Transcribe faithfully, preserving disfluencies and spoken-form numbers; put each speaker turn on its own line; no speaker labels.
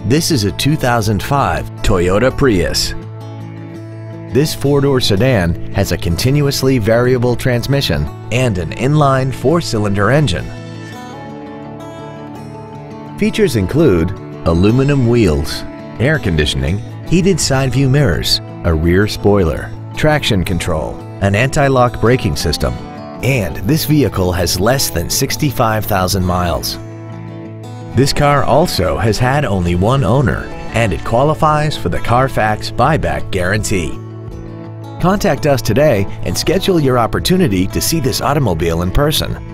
This is a two thousand five Toyota Prius. This four-door sedan has a continuously variable transmission and an inline four-cylinder engine. Features include aluminum wheels, air conditioning, heated side view mirrors, a rear spoiler, traction control, an anti-lock braking system, and this vehicle has less than sixty-five thousand miles. This car also has had only one owner, and it qualifies for the Carfax buyback guarantee. Contact us today and schedule your opportunity to see this automobile in person.